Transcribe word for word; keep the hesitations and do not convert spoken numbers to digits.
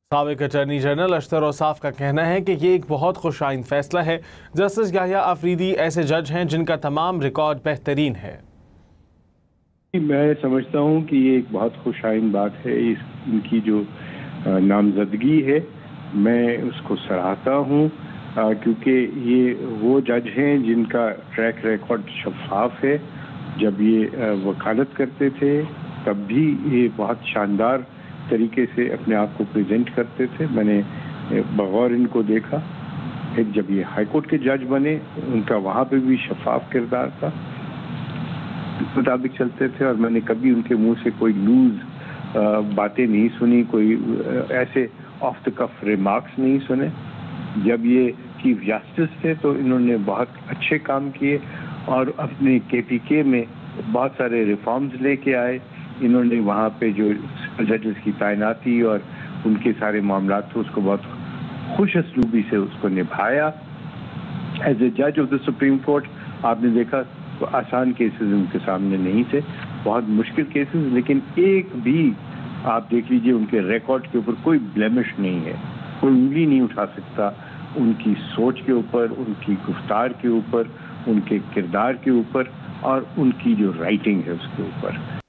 साबिक attorney general अशतर Ausaf का कहना है कि ये एक बहुत खुशाइन फैसला है। जस्टिस याहिया अफरीदी ऐसे जज हैं जिनका तमाम रिकॉर्ड बेहतरीन है। मैं समझता हूँ कि ये एक बहुत खुशाइन बात है। इस इनकी जो नामजदगी है मैं उसको सराहता हूँ, क्योंकि ये वो जज हैं जिनका ट्रैक रिकॉर्ड शफाफ है। जब ये वकालत करते थे तब भी ये बहुत शानदार तरीके से अपने आप को प्रेजेंट करते थे। मैंने बगौर इनको देखा। एक जब ये हाई कोर्ट के जज बने उनका वहाँ पे भी शफाफ किरदार था, इस मुताबिक चलते थे और मैंने कभी उनके मुंह से कोई लूज बातें नहीं सुनी, कोई ऐसे ऑफ द कफ रिमार्क्स नहीं सुने। जब ये चीफ जस्टिस थे तो इन्होंने बहुत अच्छे काम किए और अपने के पी के में बहुत सारे रिफॉर्म्स लेके आए। इन्होंने वहाँ पे जो जजेस की तैनाती और उनके सारे मामला थे उसको बहुत खुश असलूबी से उसको निभाया। एज ए जज ऑफ द सुप्रीम कोर्ट आपने देखा तो आसान केसेस उनके सामने नहीं थे, बहुत मुश्किल केसेस, लेकिन एक भी आप देख लीजिए उनके रिकॉर्ड के ऊपर कोई ब्लेमिश नहीं है। कोई उंगली नहीं उठा सकता उनकी सोच के ऊपर, उनकी गुफ्तार के ऊपर, उनके किरदार के ऊपर और उनकी जो राइटिंग है उसके ऊपर।